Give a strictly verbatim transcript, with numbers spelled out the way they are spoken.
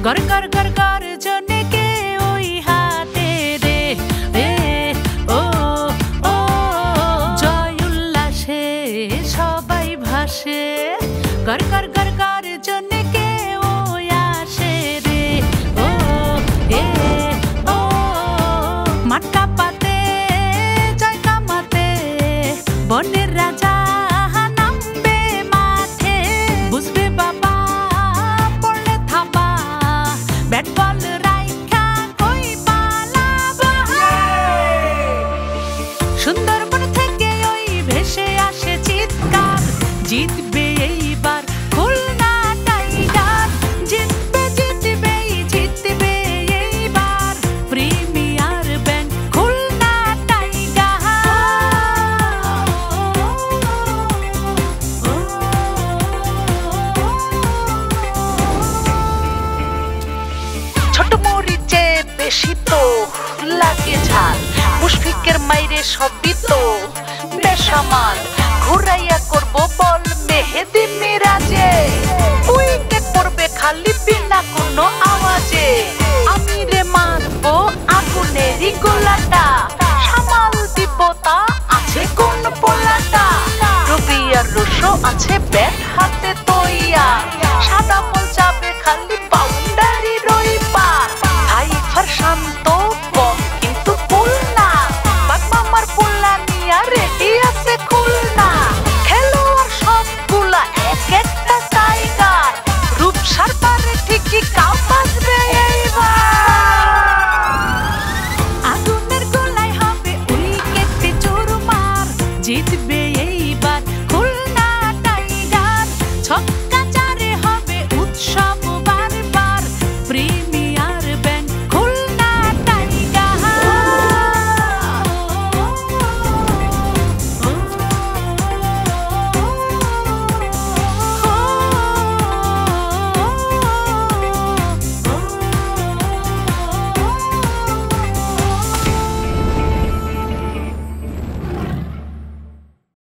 গর গর গর গর জনে কে ওই হাতে রে এ ও ও জয় উল্লাসে সবাই ভাসে গর গর গর গর জনে কে ওই আসে রে ও এ ও মাঠটা পাতে জয় কামাতে বনের রাজা নামবে মাঠে বুঝবে বাবা পড়লে থাবা ব্যাট বল রাইখা কই পালাবা সুন্দরবন থেকে ওই ভেসে আসে চিৎকার জিতবে এইবার খুলনা টাইগার জিতবে জিতবে জিতবে এইবার প্রিমিয়ার ব্যাংক খুলনা টাইগার ছোট মরিচে বেশি তো লাগে ঝাল মুশফিকের মাইরে সবই তো বেসামাল ঘুরাইয়া করব বল মেহেদি মিরাজে উইকেট পড়বে খালি বিনা কোনো আওয়াজে আমি রে মারবো আগুনেরই গোলাটা সামাল দিব তা আছে কোন পোলাটা রবি আর রুশো আছে ব্যাট